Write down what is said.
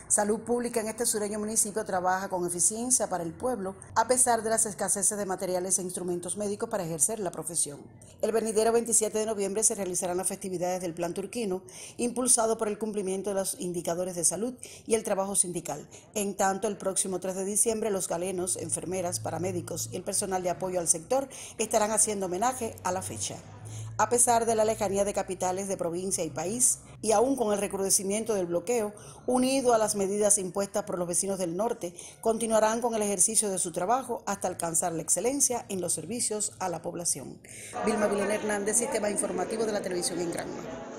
Salud Pública en este sureño municipio trabaja con eficiencia para el pueblo, a pesar de las escaseces de materiales e instrumentos médicos para ejercer la profesión. El venidero 27 de noviembre se realizarán las festividades del Plan Turquino, impulsado por el cumplimiento de los indicadores de salud y el trabajo sindical. En tanto, el próximo 3 de diciembre, los galenos, enfermeras, paramédicos y el personal de apoyo al sector estarán haciendo homenaje a la fecha. A pesar de la lejanía de capitales de provincia y país, y aún con el recrudecimiento del bloqueo, unido a las medidas impuestas por los vecinos del norte, continuarán con el ejercicio de su trabajo hasta alcanzar la excelencia en los servicios a la población. Vilma Vilena Hernández, Sistema Informativo de la Televisión en Granma.